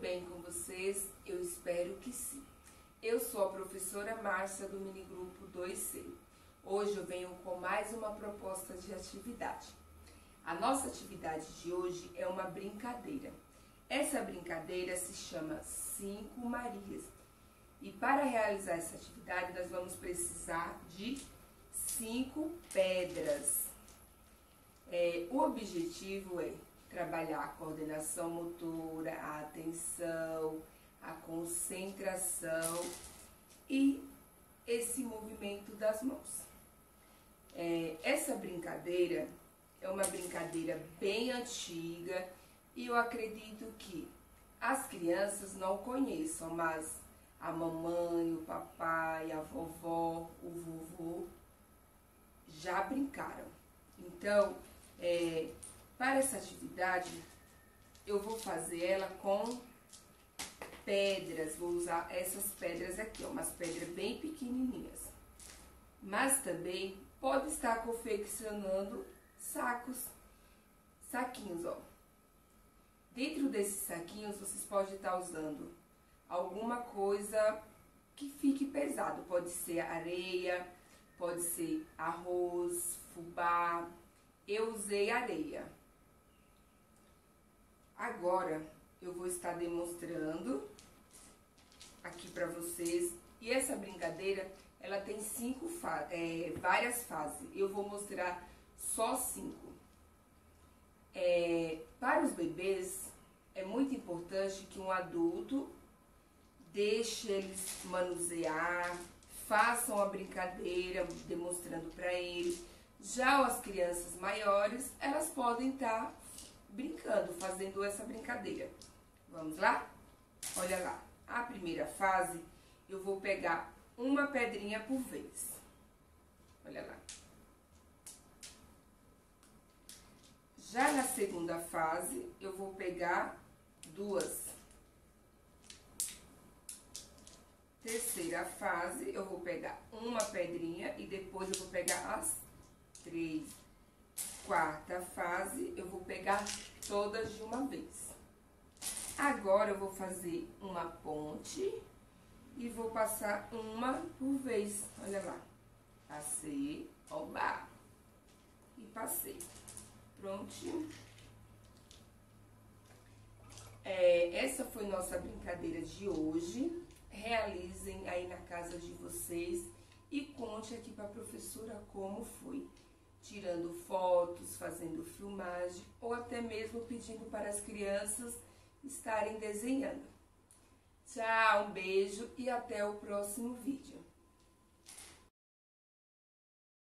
bem com vocês? Eu espero que sim. Eu sou a professora Márcia do Minigrupo 2C. Hoje eu venho com mais uma proposta de atividade. A nossa atividade de hoje é uma brincadeira. Essa brincadeira se chama 5 Marias. E para realizar essa atividade nós vamos precisar de 5 pedras. O objetivo é trabalhar a coordenação motora, a atenção, a concentração e esse movimento das mãos. Essa brincadeira é uma brincadeira bem antiga e eu acredito que as crianças não conheçam, mas a mamãe, o papai, a vovó, o vovô já brincaram. Então, para essa atividade, eu vou fazer ela com pedras. Vou usar essas pedras aqui, ó, umas pedras bem pequenininhas. Mas também pode estar confeccionando saquinhos, ó. Dentro desses saquinhos, vocês podem estar usando alguma coisa que fique pesado. Pode ser areia, pode ser arroz, fubá. Eu usei areia. Agora, eu vou estar demonstrando aqui para vocês. E essa brincadeira, ela tem várias fases. Eu vou mostrar só 5. Para os bebês, é muito importante que um adulto deixe eles manusear, façam a brincadeira, demonstrando para eles. Já as crianças maiores, elas podem estar brincando, fazendo essa brincadeira. Vamos lá? Olha lá, a primeira fase, eu vou pegar uma pedrinha por vez. Olha lá. Já na segunda fase, eu vou pegar 2. Terceira fase, eu vou pegar uma pedrinha e depois eu vou pegar as 3. Quarta fase, eu vou pegar todas de uma vez. Agora eu vou fazer uma ponte e vou passar uma por vez. Olha lá. Passei, oba! E passei. Prontinho. Essa foi nossa brincadeira de hoje. Realizem aí na casa de vocês e conte aqui para a professora como foi. Tirando fotos, fazendo filmagem ou até mesmo pedindo para as crianças estarem desenhando. Tchau, um beijo e até o próximo vídeo.